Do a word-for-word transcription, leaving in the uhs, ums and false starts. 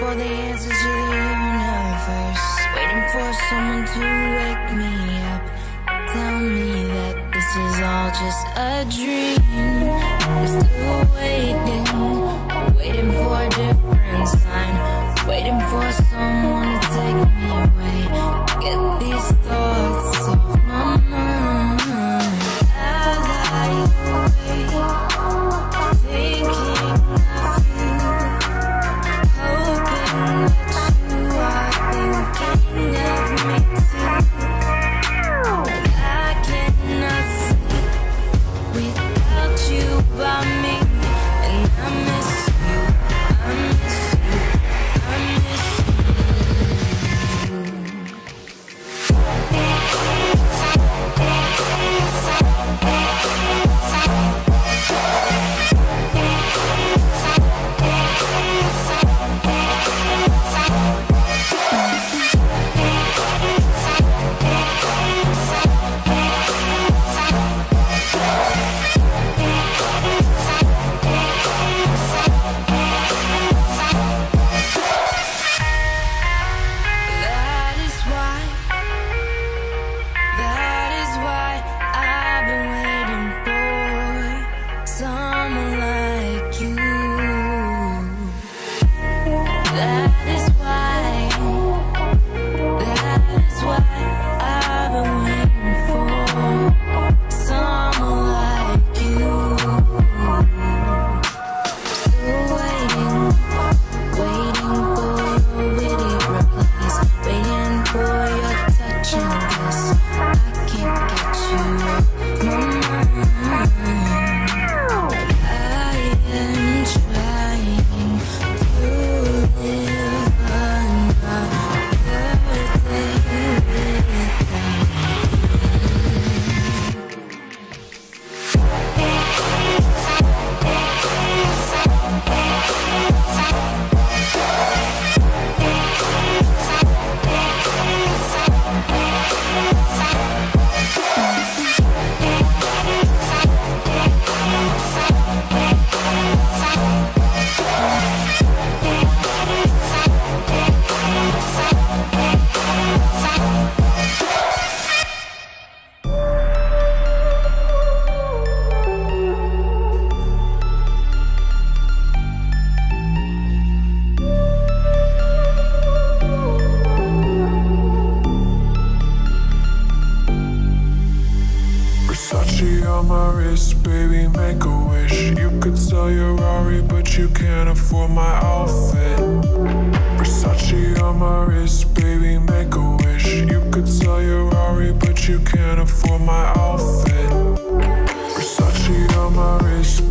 for the answers to the universe, waiting for someone to wake me up, tell me that this is all just a dream. I'm still waiting, waiting for a different sign, waiting for someone to take me away, get these thoughts off my mind. As I wait, thinking of you, hoping that you are thinking of me too. I cannot sleep without you by me, and I miss you, I miss you, I miss on my wrist, baby, make a wish. You could sell your Rari, but you can't afford my outfit. Versace on my wrist, baby, make a wish. You could sell your Rari, but you can't afford my outfit. Versace on my wrist,